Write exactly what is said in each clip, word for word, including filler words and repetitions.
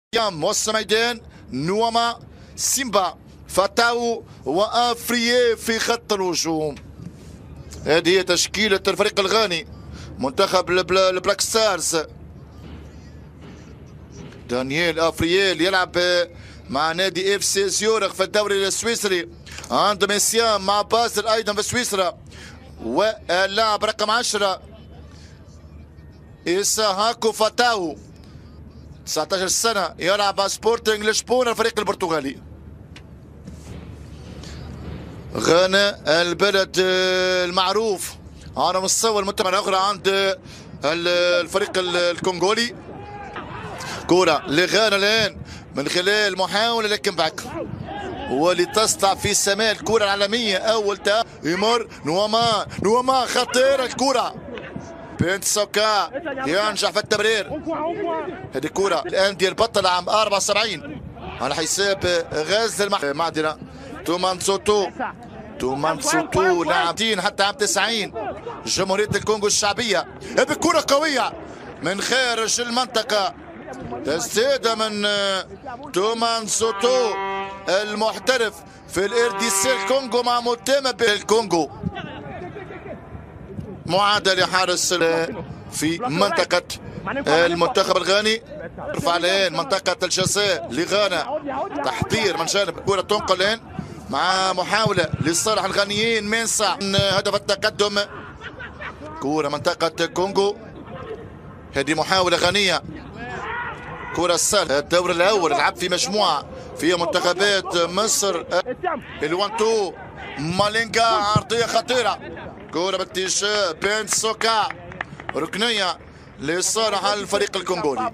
يام وسط ميدان نوما سيمبا فتاو وافريي في خط الهجوم. هذه هي تشكيلة الفريق الغاني منتخب البلاك ستارز. دانييل افرييل يلعب مع نادي اف سي زيورخ في الدوري السويسري، عنده ميسيان مع بازل ايضا في سويسرا، واللاعب رقم عشرة إساهاكو فاتاو تسعة عشر سنة يلعب مع سبورتنج لشبونة الفريق البرتغالي. غانا البلد المعروف على مستوى المنتخب الأخرى عند الفريق الكونغولي. كرة لغانا الآن من خلال محاولة لكن بعد ولتصنع في السماء الكرة العالمية. أول تا يمر نوما نوما خطيرة الكرة بنت سوكا ينجح في التمرير. هذه الكرة الآن ديال بطل عام أربعة وسبعين على حساب غاز المعدنة. تومان سوتو تومان سوتو لاعبين حتى عام تسعين جمهورية الكونغو الشعبية. هذه كرة قوية من خارج المنطقة، تسديدة من تومان سوتو المحترف في الار دي سي الكونغو مع متابعة بالكونغو. معادلة حارس في منطقة المنتخب الغاني. رفع الآن منطقة الجزاء لغانا، تحضير من جانب كرة تنقل الآن مع محاولة لصالح الغانيين مينسا هدف التقدم. كرة منطقة كونغو، هذه محاولة غانية. كرة السهل الدور الأول لعب في مجموعة فيها منتخبات مصر الوانتو مالينغا، عرضية خطيرة. كرة باتجاه بنت سوكا، ركنية لصالح الفريق الكونغولي.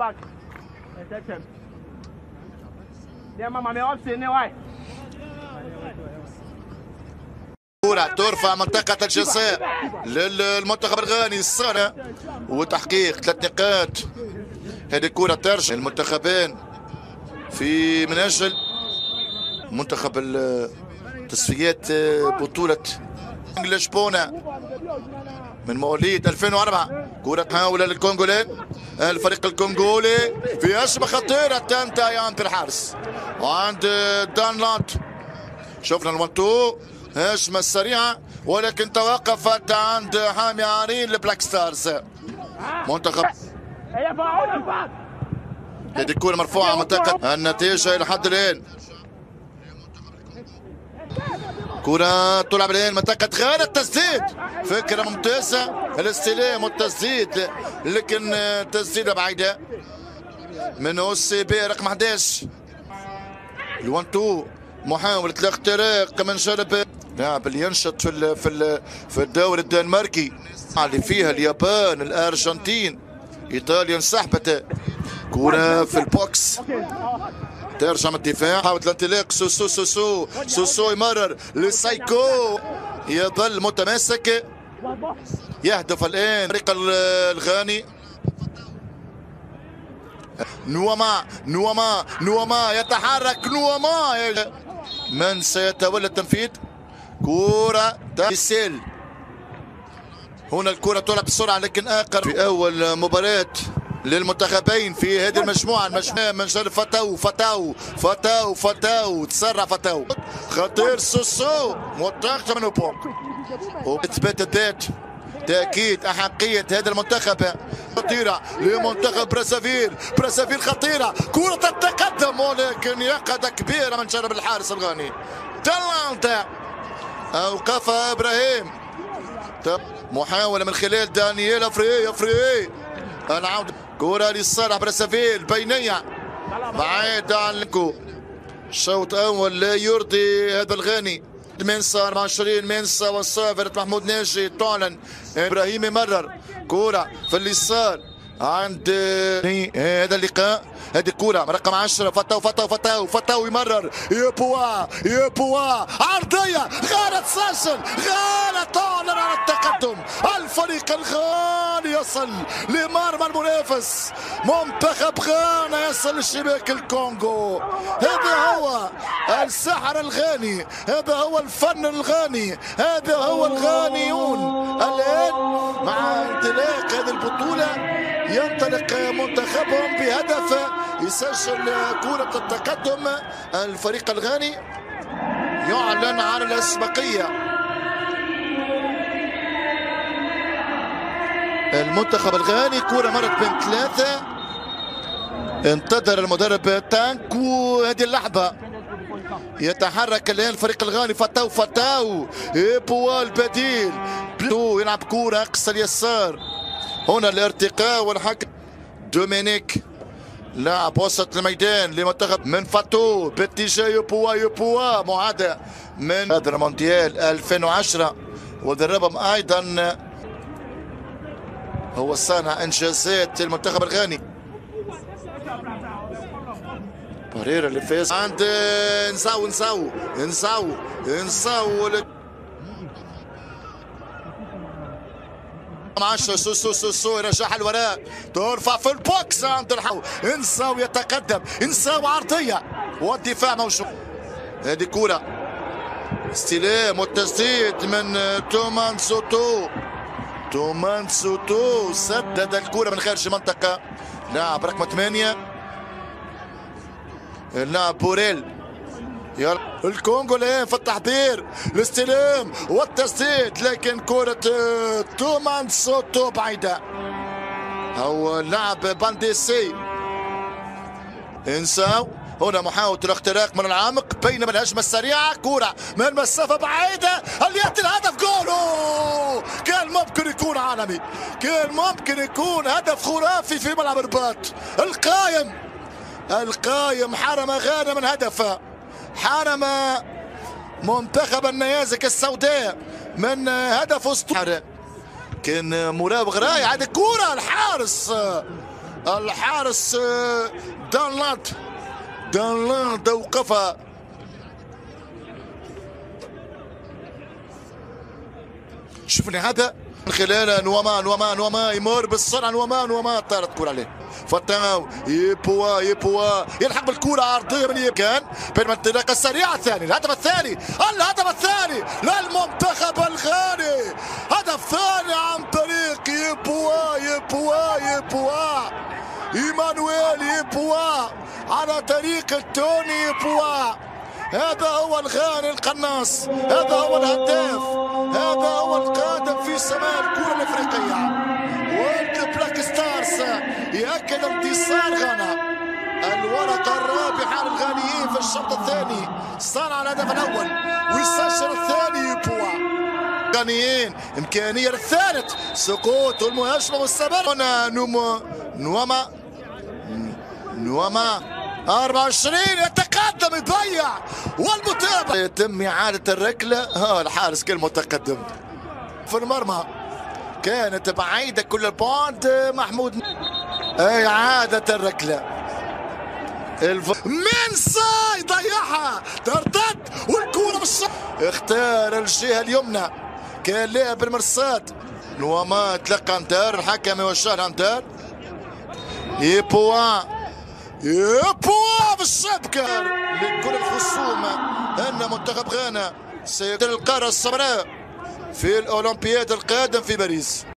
كرة ترفع منطقة الجزاء للمنتخب الغاني الصالح وتحقيق ثلاث نقاط. هذه الكرة ترجع المنتخبين في من أجل منتخب تصفيات بطولة لشبونة من مواليد ألفين وأربعة. كرة محاولة للكونغولي، الفريق الكونغولي في هجمة خطيرة تنتهي عند الحارس وعند دانلاند. شفنا الوانتو هجمة سريعة ولكن توقفت عند حامي عرين البلاك ستارز. منتخب هذه الكرة مرفوعة منطقة النتيجة إلى حد الآن. كرة تلعب الآن منطقة غانا، التسديد فكرة ممتازة، الاستلام والتسديد لكن تسديدة بعيدة من او سي بي رقم أحد عشر. الوان تو محاولة الاختراق من جانب لاعب اللي ينشط في ال في ال في الدوري الدنماركي اللي فيها اليابان الارجنتين ايطاليا انسحبت. كرة في البوكس ترجع من الدفاع، حاولت الانطلاق سوسو سوسو سوسو يمرر لسايكو يظل متماسك. يهدف الان الفريق الغاني. نوما نوما نوما يتحرك نوما، من سيتولى التنفيذ؟ كرة تسيل. هنا الكرة تلعب بسرعة لكن آخر في أول مباراة للمنتخبين في هذه المجموعة. المجموعة من جانب فتاو فتاو فتاو فتاو تسرع فتاو خطير سوسو متاخد منه بوم وإثبات الذات، تأكيد أحقية هذا المنتخب. خطيرة لمنتخب برازافيل، برازافيل خطيرة. كرة التقدم ولكن يقظة كبيرة من جانب الحارس الغاني. تالانت أوقفها إبراهيم. محاولة من خلال دانييل افريي افريي العودة. كرة لصالح برازافيل بينية بعيد عن لكو. شوط أول لا يرضي هذا الغاني. منسا أربعة وعشرين منسا والصافرة محمود ناجي تعلن إبراهيم يمرر. كرة في اليسار عند هذا اللقاء. هذه الكرة رقم عشرة فتاو فتاو فتاو فتاو يمرر يبوا يبوا عرضية غانا تسجل. غانا تعلن عن التقدم. الفريق الغاني يصل لمرمى المنافس. منتخب غانا يصل لشباك الكونغو. هذا هو السحر الغاني، هذا هو الفن الغاني، هذا هو الغانيون. الآن مع انطلاق هذه البطولة ينطلق منتخبهم بهدف، يسجل كرة التقدم. الفريق الغاني يعلن عن الأسبقية. المنتخب الغاني كرة مرت بين ثلاثة، انتظر المدرب تانكو هذه اللحظة. يتحرك الآن الفريق الغاني. فتاو فتاو بوا البديل يلعب كرة أقصى اليسار. هنا الارتقاء والحكم دومينيك لاعب وسط الميدان لمنتخب من فاتو باتجاه يبوا يبوا معادة من هذا المونديال ألفين وعشرة، ودربهم أيضا هو صانع إنجازات المنتخب الغاني. باريرا اللي فاز عند نساو نساو نساو نساو عشرة سو سو سو سو يرجعها الوراء، ترفع في البوكس عند الحو. نساو يتقدم، نساو عرضية والدفاع موجود. هذه كرة استلام والتسديد من تومان سوتو. تومان سوتو سدد الكرة من خارج المنطقة. لاعب رقم ثمانية اللاعب بوريل. يلا الكونغو الان في التحضير، الاستلام والتسديد، لكن كرة تومان سوتو بعيدة. هو اللاعب بانديسي. انساو هنا محاولة الاختراق من العمق، بينما الهجمة السريعة كرة من مسافة بعيدة اللي يأتي الهدف. جول! كان ممكن يكون عالمي، كان ممكن يكون هدف خرافي في ملعب الرباط. القايم القايم حرم غانا من هدفه، حرم منتخب النيازك السوداء من هدف اسطوري. كان مراوغ رائع. هذه الكرة الحارس الحارس دانلاند دانلاند اوقفها. شوفني هذا من خلال نواما نواما نواما يمر بالسرعه. نواما نواما طارت كرة عليه. فتاو يبوا يبوا يلحق بالكرة عرضية من يمكن بين الانطلاقة السريعة. الثاني الهدف الثاني الهدف الثاني للمنتخب الغاني. هدف ثاني عن طريق يبوا يبوا يبوا ايمانويل يبوا على طريق توني يبوا. هذا هو الغاني القناص، هذا هو الهداف، هذا هو القادم في سماء الكرة الافريقية. والبلاك ستارز يأكد انتصار غانا. الورقة الرابحة للغانيين في الشوط الثاني. صنع الهدف الأول ويسجل الثاني بوا. غانيين إمكانية للثالث. سقوط المهاجم مستمر. هنا نوما نواما نواما أربعة وعشرين يتقدم يضيع والمتابعة. يتم إعادة الركلة. ها الحارس كان متقدم في المرمى، كانت بعيدة كل البعد. محمود إعادة الركلة. الف... منسى يضيعها، ترتد والكورة بالشط. اختار الجهة اليمنى، كان لاعب المرصاد. نواما تلقى انتار، الحكم يوجه انتار. يبوا يبوا بالشبكة لكل الخصوم أن منتخب غانا سيدير القارة السمراء في الأولمبياد القادم في باريس.